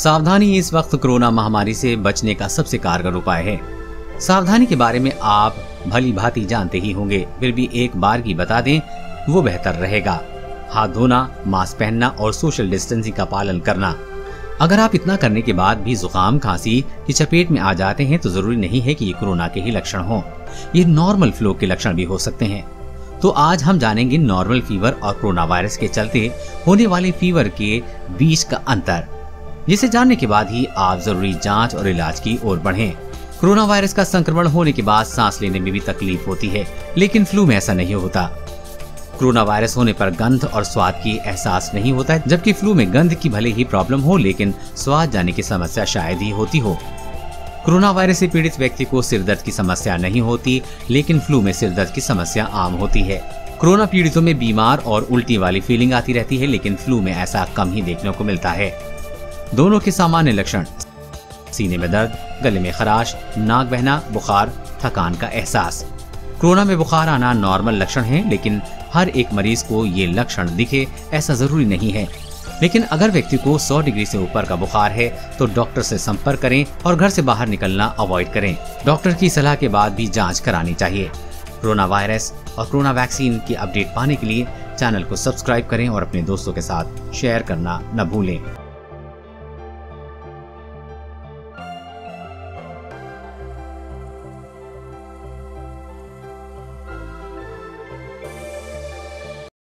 सावधानी इस वक्त कोरोना महामारी से बचने का सबसे कारगर उपाय है। सावधानी के बारे में आप भली भांति जानते ही होंगे, फिर भी एक बार की बता दें वो बेहतर रहेगा। हाथ धोना, मास्क पहनना और सोशल डिस्टेंसिंग का पालन करना। अगर आप इतना करने के बाद भी जुकाम खांसी की चपेट में आ जाते हैं तो जरूरी नहीं है कि ये कोरोना के ही लक्षण हों। ये नॉर्मल फ्लू के लक्षण भी हो सकते हैं। तो आज हम जानेंगे नॉर्मल फीवर और कोरोना वायरस के चलते होने वाले फीवर के बीच का अंतर, जिसे जानने के बाद ही आप जरूरी जांच और इलाज की ओर बढ़ें। कोरोना वायरस का संक्रमण होने के बाद सांस लेने में भी तकलीफ होती है, लेकिन फ्लू में ऐसा नहीं होता। कोरोना वायरस होने पर गंध और स्वाद की एहसास नहीं होता है, जबकि फ्लू में गंध की भले ही प्रॉब्लम हो लेकिन स्वाद जाने की समस्या शायद ही होती हो। कोरोना वायरस से पीड़ित व्यक्ति को सिरदर्द की समस्या नहीं होती, लेकिन फ्लू में सिरदर्द की समस्या आम होती है। कोरोना पीड़ितों में बीमार और उल्टी वाली फीलिंग आती रहती है, लेकिन फ्लू में ऐसा कम ही देखने को मिलता है। दोनों के सामान्य लक्षण: सीने में दर्द, गले में खराश, नाक बहना, बुखार, थकान का एहसास। कोरोना में बुखार आना नॉर्मल लक्षण है, लेकिन हर एक मरीज को ये लक्षण दिखे ऐसा जरूरी नहीं है। लेकिन अगर व्यक्ति को 100 डिग्री से ऊपर का बुखार है तो डॉक्टर से संपर्क करें और घर से बाहर निकलना अवॉइड करें। डॉक्टर की सलाह के बाद भी जांच करानी चाहिए। कोरोना वायरस और कोरोना वैक्सीन की अपडेट पाने के लिए चैनल को सब्सक्राइब करें और अपने दोस्तों के साथ शेयर करना न भूलें।